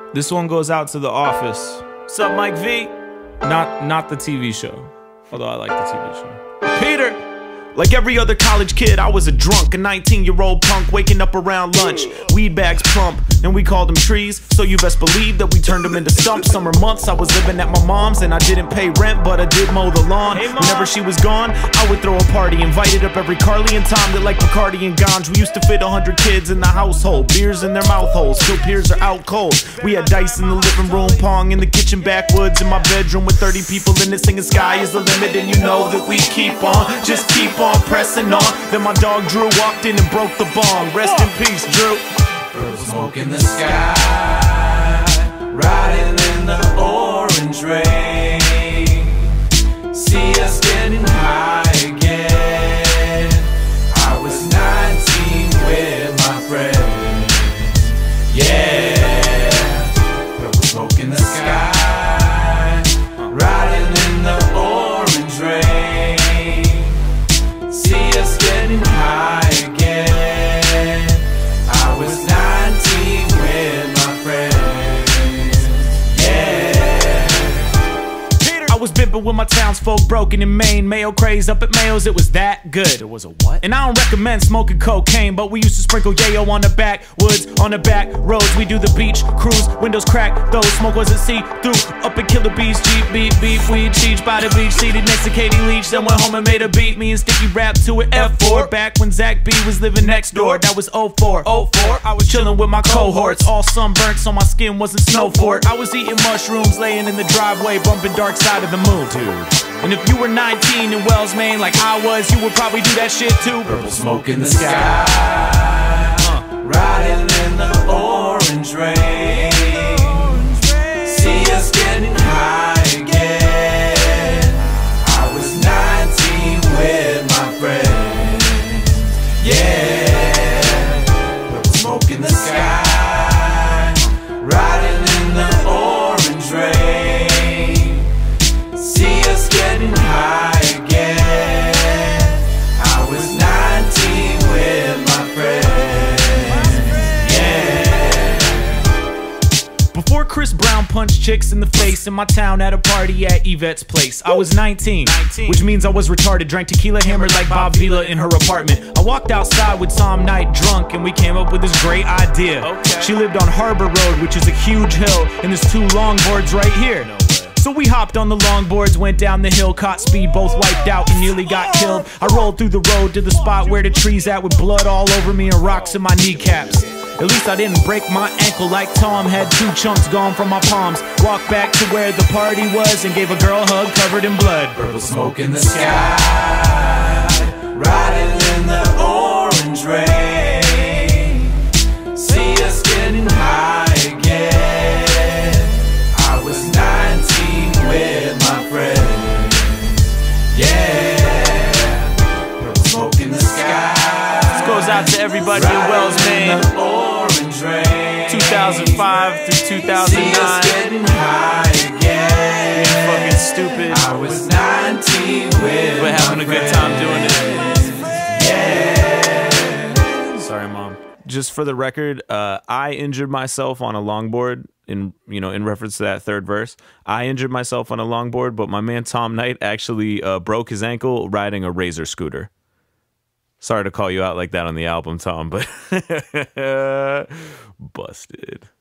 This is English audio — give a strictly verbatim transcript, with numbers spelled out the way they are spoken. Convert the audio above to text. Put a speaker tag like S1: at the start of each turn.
S1: This one goes out to The Office. What's up, Mike V? Not, not the T V show, although I like the T V show. Peter! Like every other college kid, I was a drunk, a nineteen-year-old punk waking up around lunch. Weed bags plump, and we called them trees. So you best believe that we turned them into stumps. Summer months, I was living at my mom's, and I didn't pay rent, but I did mow the lawn. Whenever she was gone, I would throw a party, invited up every Carly and Tom that liked Bacardi and Ganj. We used to fit a hundred kids in the household, beers in their mouth holes, still peers are out cold. We had dice in the living room, pong in the kitchen, backwoods in my bedroom with thirty people in it singing sky is the limit, and you know that we keep on, just keep on pressing on. Then my dog Drew walked in and broke the bong. Rest in peace, Drew.
S2: Purple smoke in the sky, riding in the orange rain. See us getting high again. I was nineteen with my friends. Yeah. Purple smoke in the sky, riding in the orange rain. See us getting high again. I was nineteen with my friends. Yeah.
S1: I was bimping with my townsfolk, broken in Maine. Mayo craze up at Mayo's, it was that good. It was a what? And I don't recommend smoking cocaine, but we used to sprinkle yayo on the backwoods, on the back roads. We do the beach cruise, windows crack, those smoke wasn't see-through. Up at Killer Bees, Jeep, beat, beat, weed, cheech by the beach, seated next to Katie Leach. Then went home and made a beat, me and Sticky rap to it F four. Back when Zach B was living next door, that was oh four. oh four, I was chilling with my cohorts, all sunburnt so my skin wasn't snow for it. I was eating mushrooms, laying in the driveway, bumping Dark Side of the Moon, dude. And if you were nineteen in Wells, Maine, like I was, you would probably do that shit too.
S2: Purple smoke in the sky, riding in the orange rain. See us getting high again. I was nineteen with my friends. Yeah. Purple smoke in the sky, riding in the orange rain. See us getting high again. I was nineteen with my friends. Yeah.
S1: Before Chris Brown punched chicks in the face in my town at a party at Yvette's place, I was nineteen, which means I was retarded. Drank tequila hammered like Bob Vila in her apartment. I walked outside with Tom Knight drunk, and we came up with this great idea. Okay. She lived on Harbor Road, which is a huge hill, and there's two longboards right here. So we hopped on the longboards, went down the hill, caught speed, both wiped out and nearly got killed. I rolled through the road to the spot where the tree's at with blood all over me and rocks in my kneecaps. At least I didn't break my ankle like Tom, had two chunks gone from my palms. Walked back to where the party was and gave a girl a hug covered in blood.
S2: Purple smoke in the sky, riding in the orange rain. See us getting high again. I was nineteen with my friends. Yeah. Purple smoke in the sky.
S1: This goes out to everybody in Wells, Maine. two thousand five through two thousand nine.
S2: See us getting high again.
S1: Being fucking stupid.
S2: I was nineteen with
S1: but having a good time doing it.
S2: Yeah.
S1: Sorry, Mom. Just for the record, uh, I injured myself on a longboard. In you know, in reference to that third verse, I injured myself on a longboard, but my man Tom Knight actually uh, broke his ankle riding a Razor scooter. Sorry to call you out like that on the album, Tom, but busted.